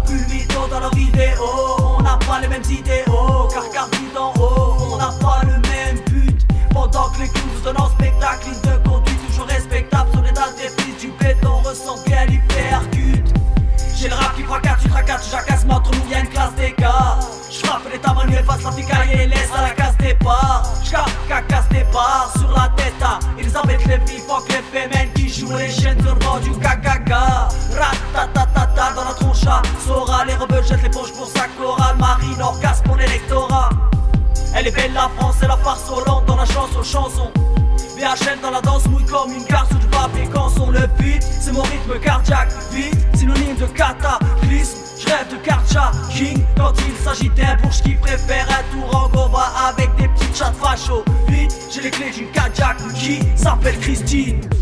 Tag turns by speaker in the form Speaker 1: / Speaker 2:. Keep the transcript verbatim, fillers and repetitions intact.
Speaker 1: plus le mytho dans leurs vidéos. On n'a pas les mêmes idéaux, car car vu d'en haut, on n'a pas le même but. Pendant que les clowns nous donnent en spectacle, ligne de conduite toujours respectable. Sur les dates des fils du béton, ressent bien l'hypercute. J'ai le rap qui fracasse, tu tracasses, tu jacasses, mais entre nous y'a une classe d'écart. J'frappe les tabacs, efface la ficaille et laisse à la casse des parts. J'casse des parts sur la tête à Elisabeth Lévy, fuck les fémènes qui jouent les chaînes sur le bord du cacaca. Ratatatata dans la tronche à Sora, les rebelles jettent l'éponge pour sa chorale. Marine orgasme pour l'électorat. Elle est belle la France, c'est la farce Hollande dans la chanson chanson. V H L dans la danse, mouille comme une carte sur du papier canson. Le beat, c'est mon rythme cardiaque, vite, synonyme de cataclysme. J'rêve de Karcha King quand il s'agit d'un bourge qui préfère un Tourangova avec des petites chattes facho. Vite, j'ai les clés d'une Cadillac qui s'appelle Christine.